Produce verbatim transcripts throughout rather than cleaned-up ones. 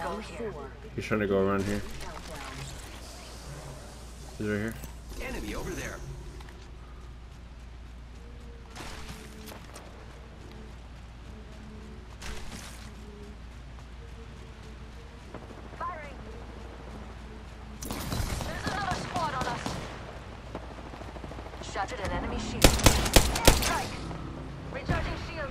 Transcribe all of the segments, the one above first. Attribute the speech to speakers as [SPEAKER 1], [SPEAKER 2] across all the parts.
[SPEAKER 1] Round four.
[SPEAKER 2] He's trying to go around here. He's right here.
[SPEAKER 3] Enemy over there.
[SPEAKER 4] Firing. There's another squad on us. Shattered an enemy shield. Airstrike. Recharging shields.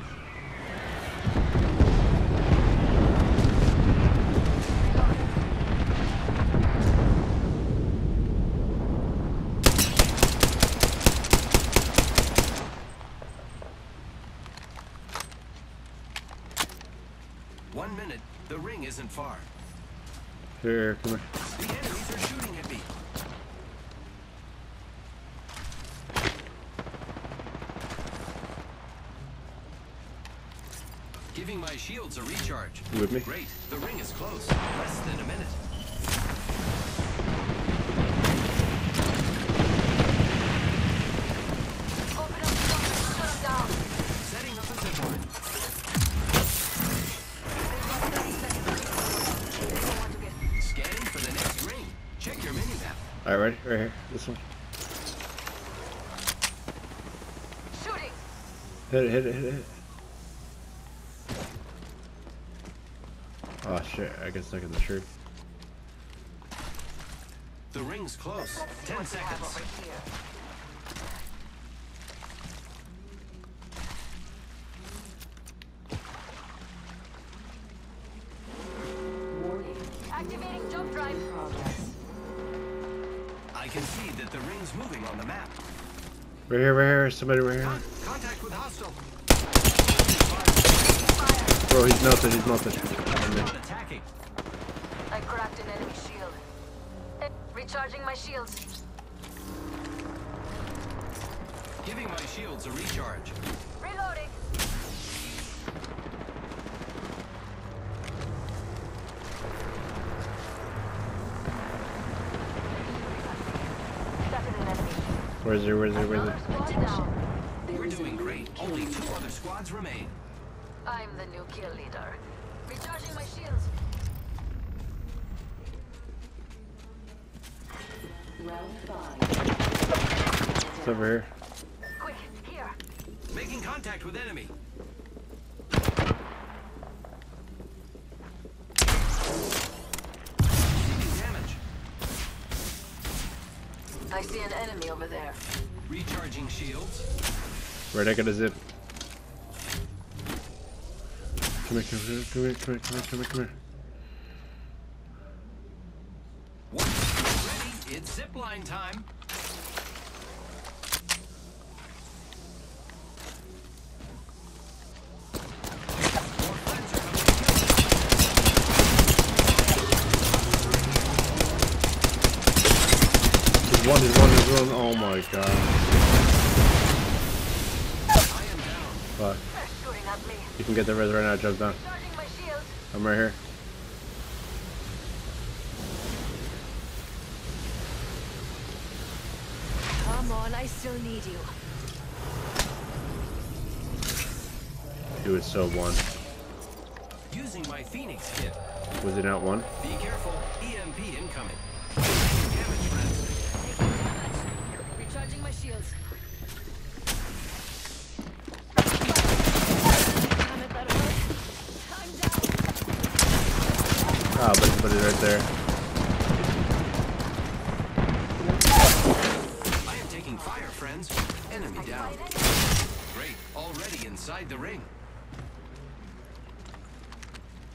[SPEAKER 3] One minute. The ring isn't far.
[SPEAKER 2] Here, come here.
[SPEAKER 3] The enemies are shooting at me. Giving my shields a recharge.
[SPEAKER 2] You with me?
[SPEAKER 3] Great. The ring is close. Less than a minute.
[SPEAKER 4] Open up the door and shut them down.
[SPEAKER 3] Setting up a zip line. Scanning for the next ring. Check your mini map.
[SPEAKER 2] Alright, ready? Right here. This one.
[SPEAKER 4] Shooting.
[SPEAKER 2] Hit it, hit it, hit it, hit it. Oh shit, I get stuck in the tree.
[SPEAKER 3] The ring's close.
[SPEAKER 4] Let's see
[SPEAKER 3] Ten
[SPEAKER 4] what we have
[SPEAKER 3] seconds.
[SPEAKER 4] over here.
[SPEAKER 1] Warning.
[SPEAKER 4] Activating jump drive.
[SPEAKER 1] Progress.
[SPEAKER 3] I can see that the ring's moving on the map.
[SPEAKER 2] Right here, right here. Somebody right here.
[SPEAKER 3] Con contact with hostile.
[SPEAKER 4] Fire.
[SPEAKER 2] Bro, he's melted, he's melted.
[SPEAKER 3] Not attacking.
[SPEAKER 4] I cracked an enemy shield. Eh, Recharging my shields.
[SPEAKER 3] Giving my shields a recharge.
[SPEAKER 4] Reloading. Shattered an enemy.
[SPEAKER 2] Where's he, where's he, where's
[SPEAKER 4] Another
[SPEAKER 2] he?
[SPEAKER 4] squad down.
[SPEAKER 1] There
[SPEAKER 3] We're
[SPEAKER 1] is a
[SPEAKER 3] doing
[SPEAKER 1] new
[SPEAKER 3] great.
[SPEAKER 1] kill
[SPEAKER 3] Only two
[SPEAKER 1] leader.
[SPEAKER 3] other squads remain.
[SPEAKER 4] I'm the new kill leader. Recharging my shields.
[SPEAKER 1] Round five.
[SPEAKER 2] It's over here.
[SPEAKER 4] Quick, here.
[SPEAKER 3] Making contact with enemy. Taking damage.
[SPEAKER 4] I see an enemy over there.
[SPEAKER 3] Recharging shields.
[SPEAKER 2] Right, I got a zip. Come here, come here, come here, come here, come here, come here, come here.
[SPEAKER 3] Once you're ready, it's zipline time. More friends are coming
[SPEAKER 2] There's one, there's one, there's one. Oh my god.
[SPEAKER 3] I am down.
[SPEAKER 2] Fuck.
[SPEAKER 4] They're shooting at me.
[SPEAKER 2] You can get the res right now, jump down.
[SPEAKER 4] Recharging my shields.
[SPEAKER 2] I'm right here.
[SPEAKER 4] Come on, I still need you.
[SPEAKER 2] He was so one.
[SPEAKER 3] Using my Phoenix kit.
[SPEAKER 2] Was it not one?
[SPEAKER 3] Be careful. E M P incoming. Taking damage, friends.
[SPEAKER 4] Taking damage. Recharging my shields. Damn it, that hurt. I'm down.
[SPEAKER 2] Ah, but somebody's right there.
[SPEAKER 3] I am taking fire, friends. Enemy down. Great. Already inside the ring.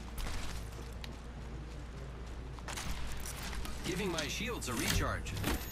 [SPEAKER 3] Giving my shields a recharge.